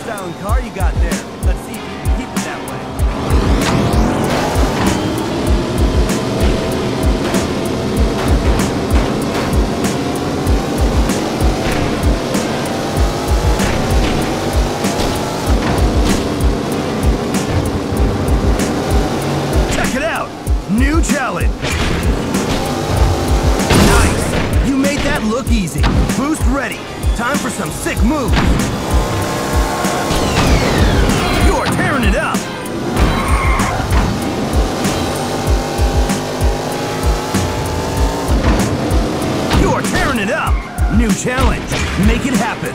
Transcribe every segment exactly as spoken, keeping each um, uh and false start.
styling car you got there. Let's see if you can keep it that way. Check it out! New challenge! Nice! You made that look easy. Boost ready. Time for some sick moves. You're tearing it up. You're tearing it up. New challenge. Make it happen.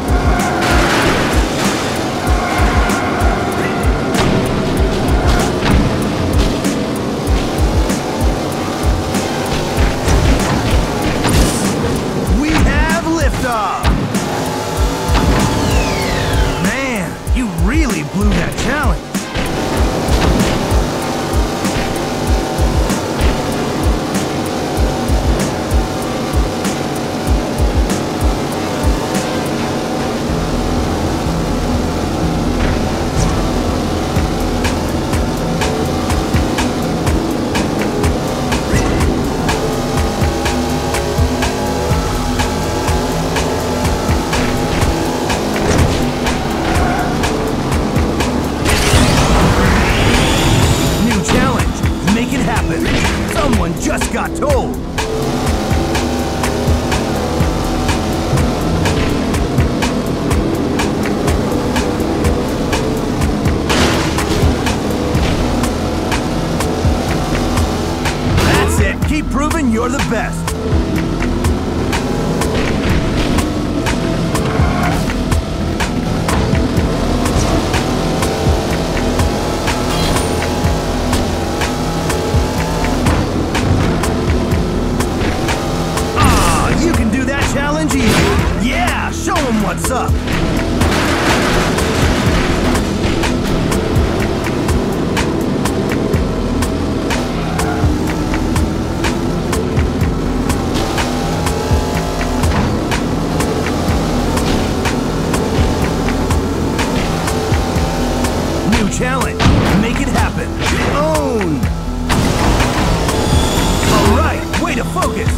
We have liftoff. Really blew that challenge. Someone just got told. That's it. Keep proving you're the best. Challenge easy. Yeah, show them what's up. New challenge. Make it happen. Own. All right, way to focus.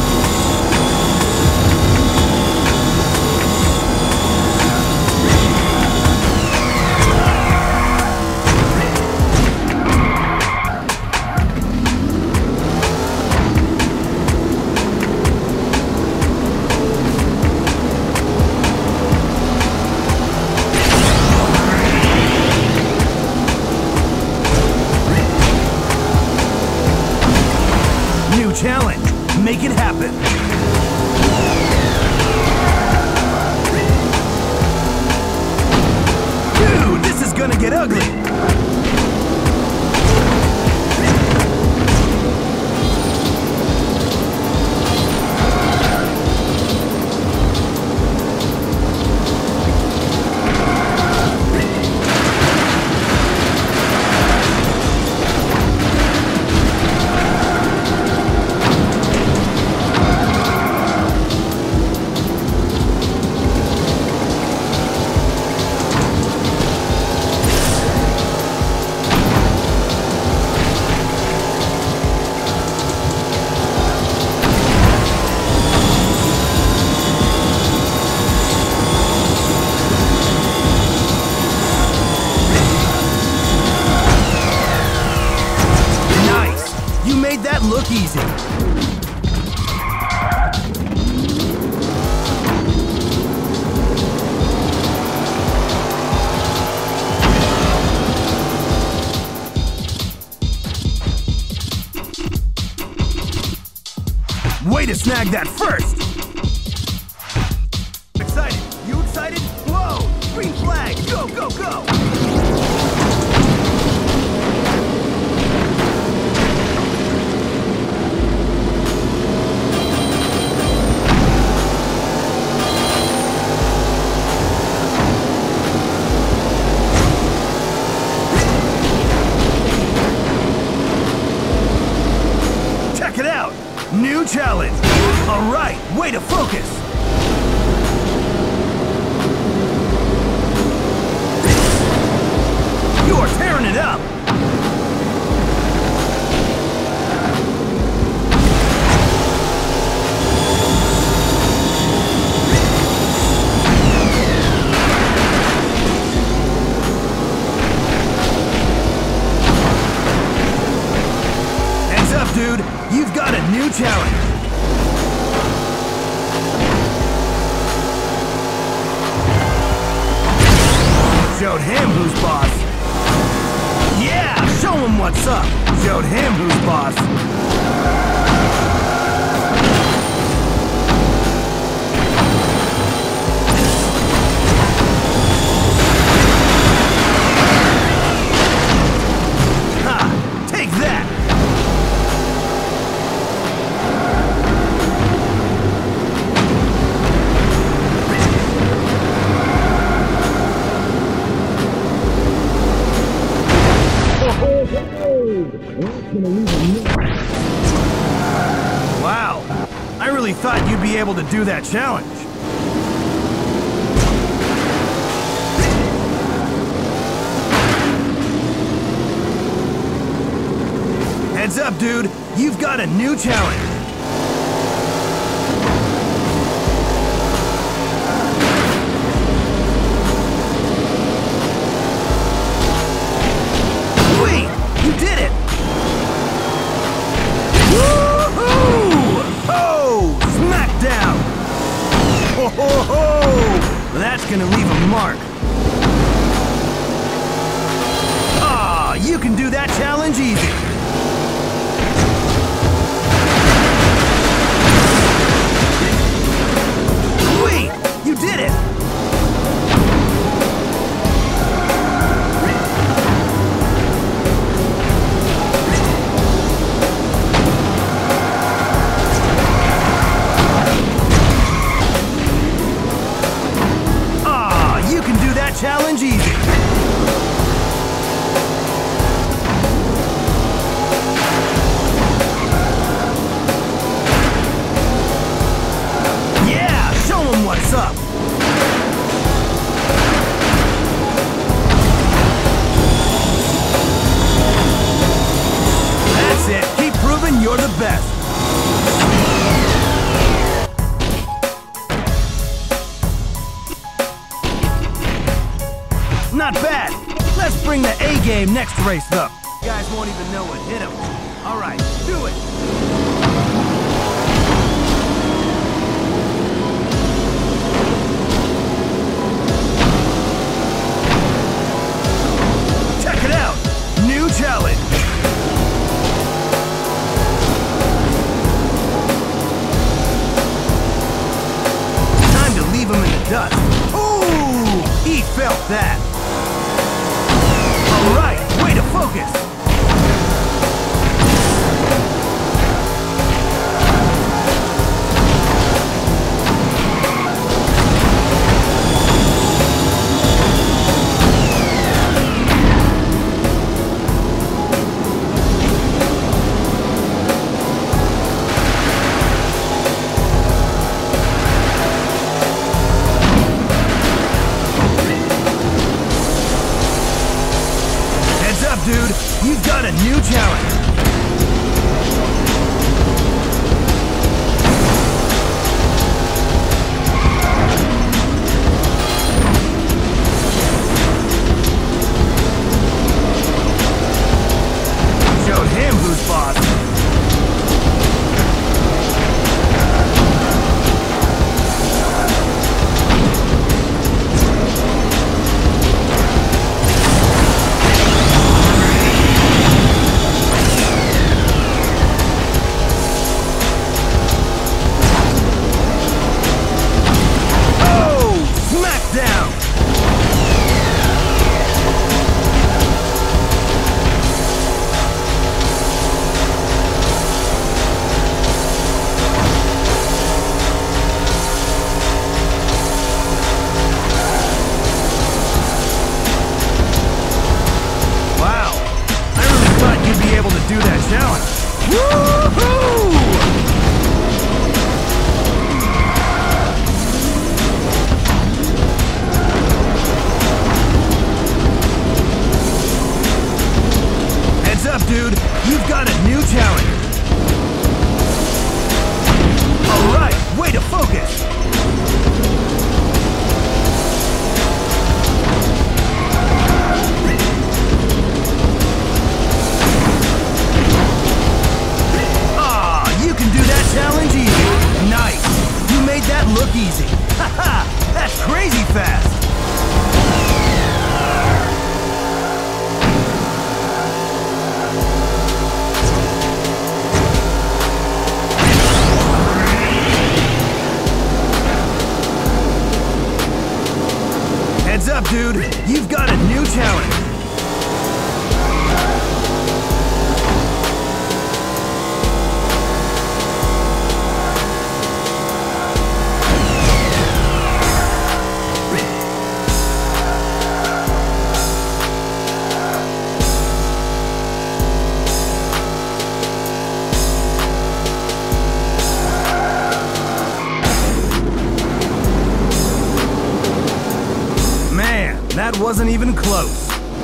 Challenge. Make it happen. Dude, this is gonna get ugly. That look easy. Way to snag that first. Excited? You excited? Whoa! Green flag! Go, go, go! New challenge. All right, way to focus. Showed him who's boss. Yeah, show him what's up. Showed him who's boss. Ha! Take that! Wow, I really thought you'd be able to do that challenge. Heads up, dude, you've got a new challenge. You did it! Woo-hoo! Oh! Smackdown! Ho ho ho! That's gonna leave a mark. Ah, you can do that challenge easy. Wait! You did it! Challenge easy. Yeah, show him what's up. That's it. Keep proving you're the best. Not bad. Let's bring the A game next race up. You guys won't even know what hit him. All right, do it. Check it out. New challenge. Time to leave him in the dust. Ooh, he felt that. All right, way to focus. Dude, you've got a new challenge. Showed him who's boss. Do that challenge. Woohoo! Heads up, dude. You've got a new challenge. All right, way to focus. You've got a new challenge. That wasn't even close.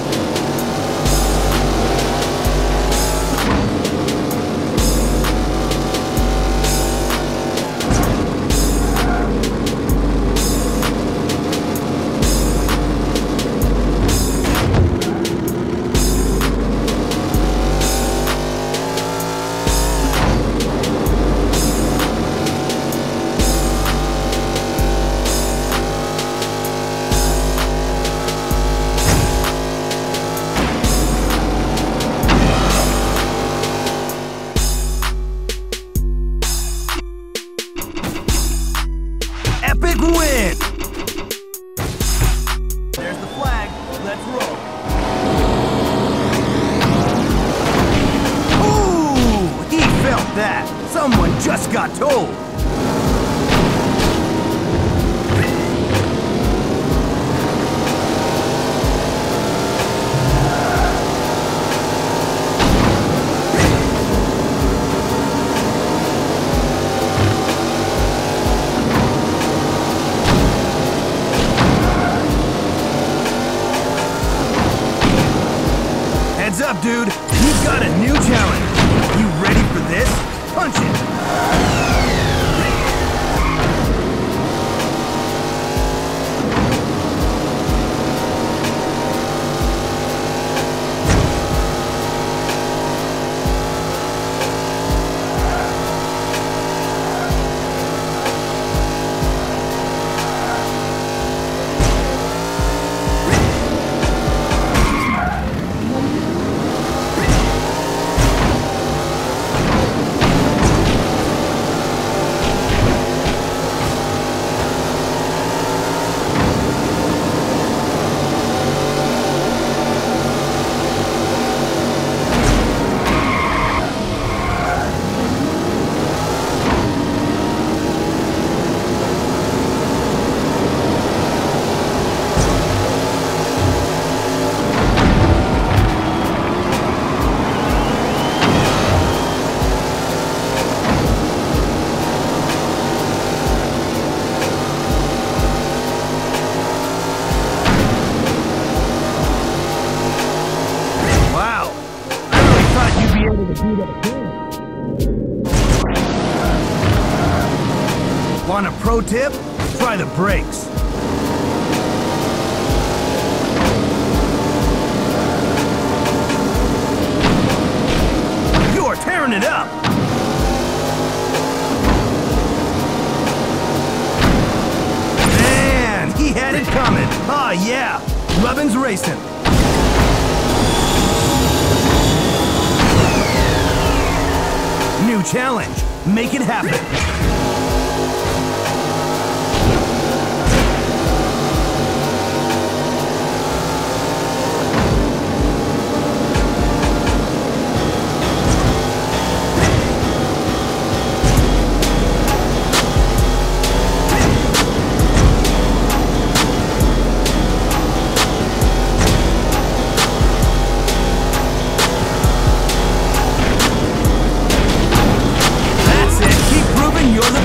Epic win! There's the flag. Let's roll. Ooh! He felt that. Someone just got told. Heads up, dude. You've got a new challenge. You ready for this? Punch it. Want a pro tip? Try the brakes. You're tearing it up! Man, he had it coming. Ah, yeah. Rubbin's racing. New challenge. Make it happen. You're the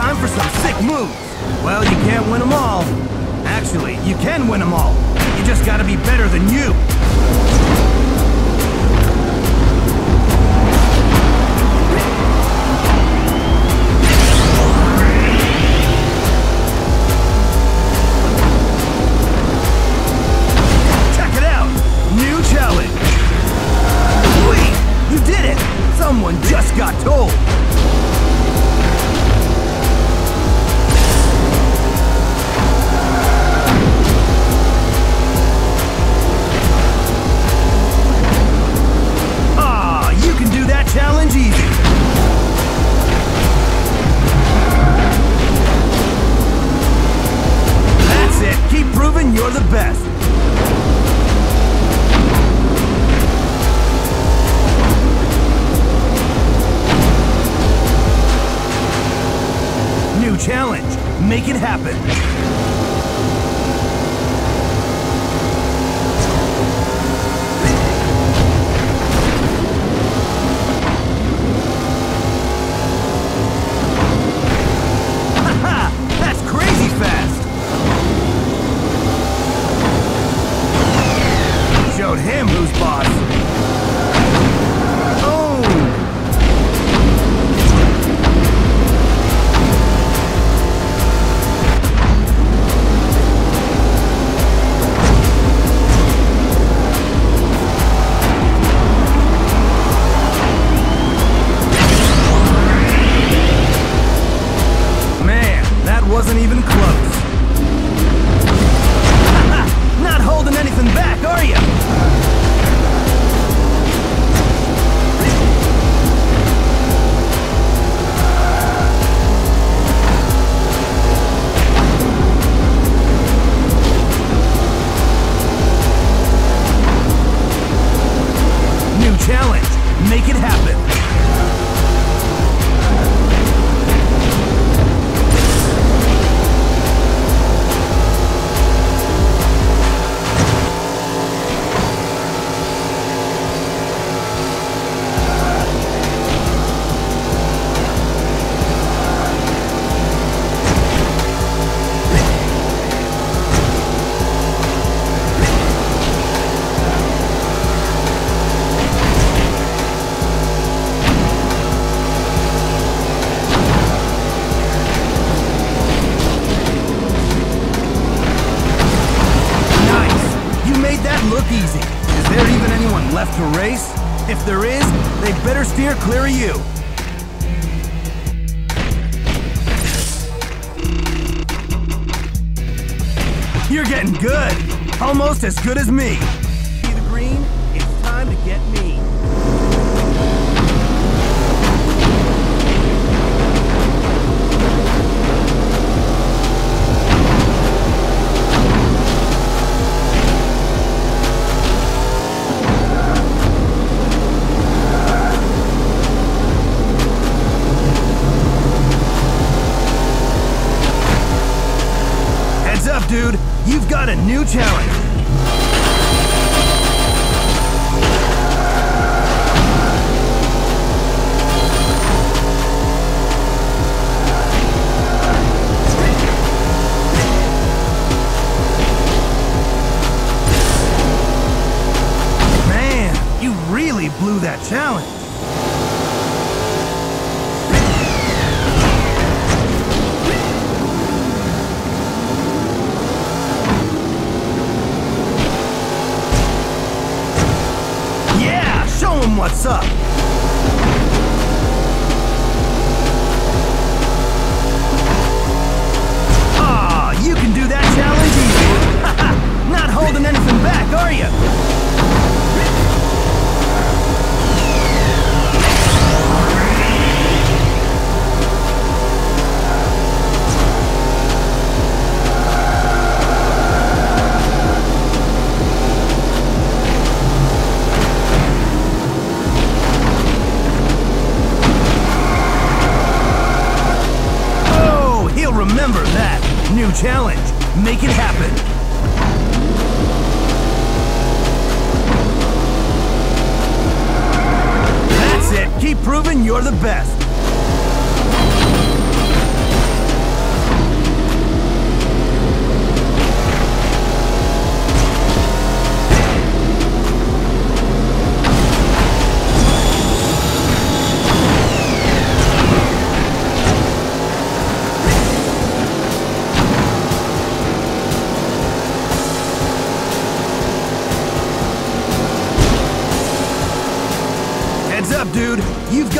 time for some sick moves. Well, you can't win them all. Actually, you can win them all. You just gotta be better than you. Check it out! New challenge! Wait! You did it! Someone just got told! Challenge easy. That's it. Keep proving you're the best. New challenge. Make it happen. Him who's boss. Oh! Man, that wasn't even close. Not holding anything back, are you? Challenge. Make it happen. Look easy. Is there even anyone left to race? If there is, they better steer clear of you. You're getting good. Almost as good as me. See the green? It's time to get me. Dude, you've got a new challenge. Man, you really blew that challenge. Show 'em what's up! Ah, you can do that challenge easy! Haha! Not holding anything back, are you? Remember that. New challenge. Make it happen. That's it. Keep proving you're the best.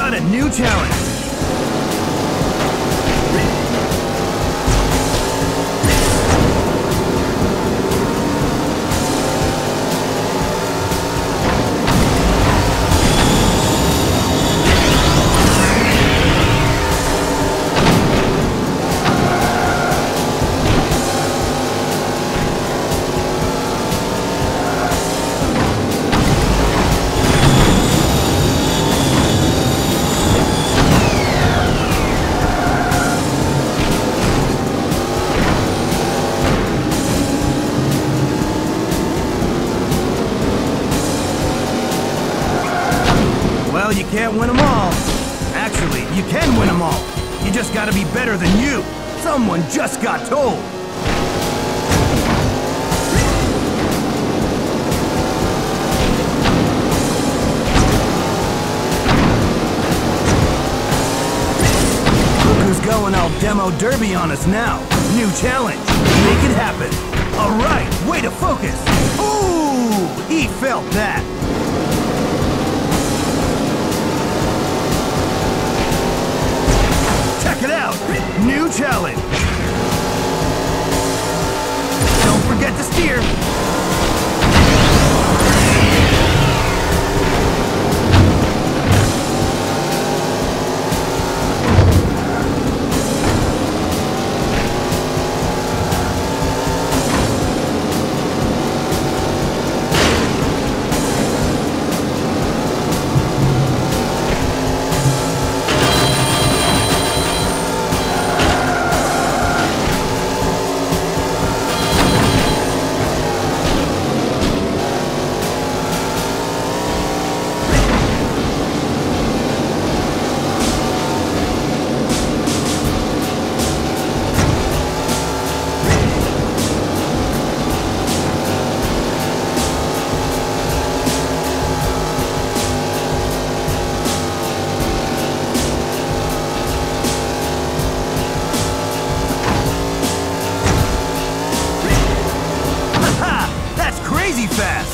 got a new challenge. Well, you can't win them all. Actually, you can win them all. You just gotta be better than you. Someone just got told. Look who's going all demo derby on us now. New challenge. Make it happen. All right, way to focus. Ooh, he felt that. Check it out! New challenge! Don't forget to steer! Fast.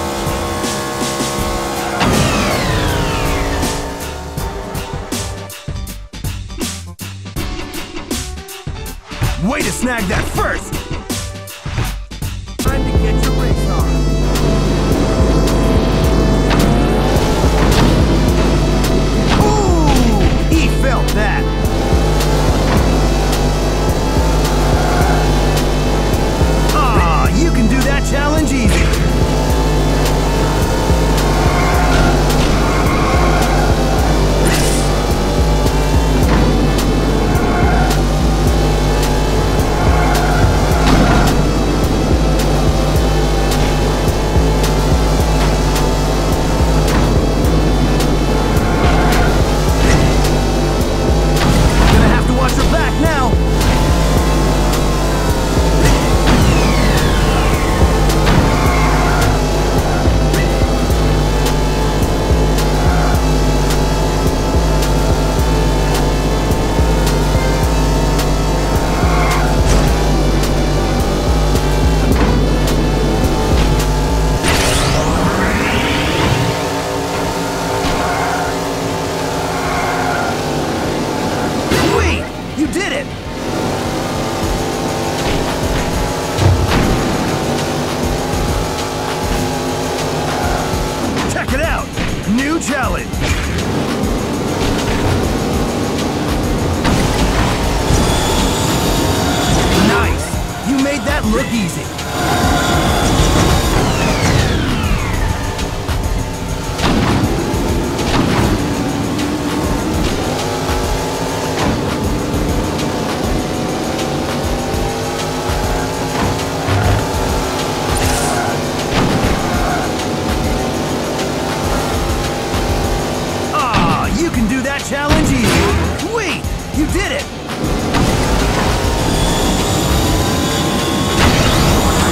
Way to snag that first! Time to get your race on. Ooh! He felt that! Ah, you can do that challenge easy! New challenge! Nice! You made that look easy! Challenge easy. Wait, you did it!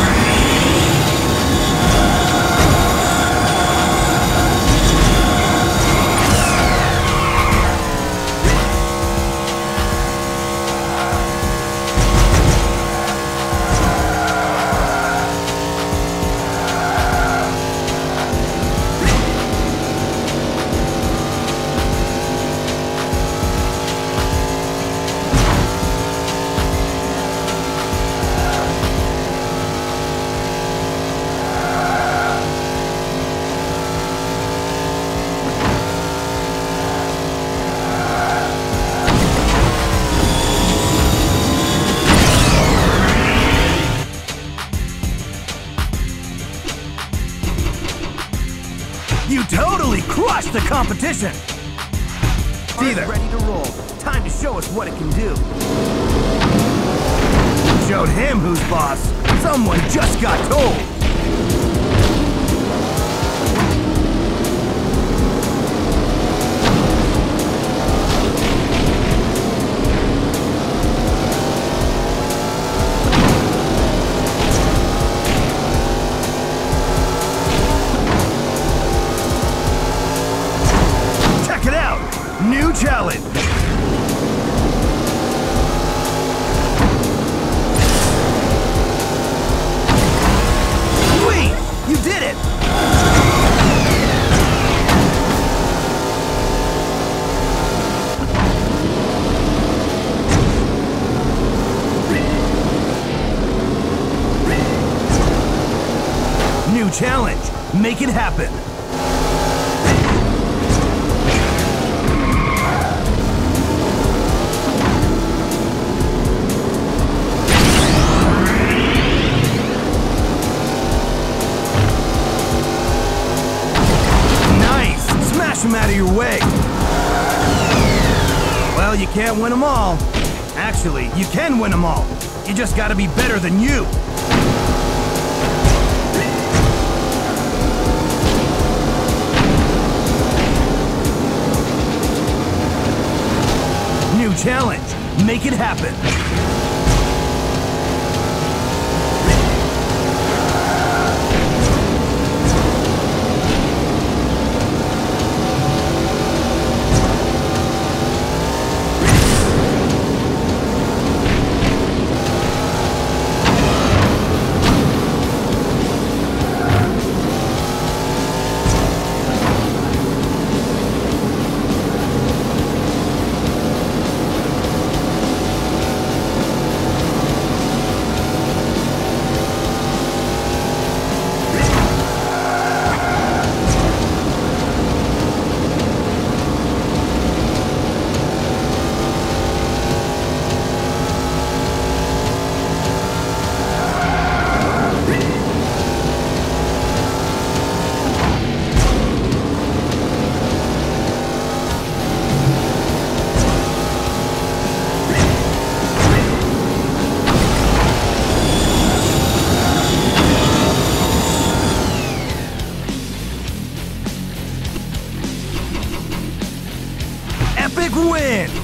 squash the competition! Either. Ready to roll. Time to show us what it can do. Showed him who's boss. Someone just got told. Check it out! New challenge! Wait! You did it! New challenge! Make it happen! Smash him out of your way! Well, you can't win them all. Actually, you can win them all. You just gotta be better than you. New challenge. Make it happen. Epic win!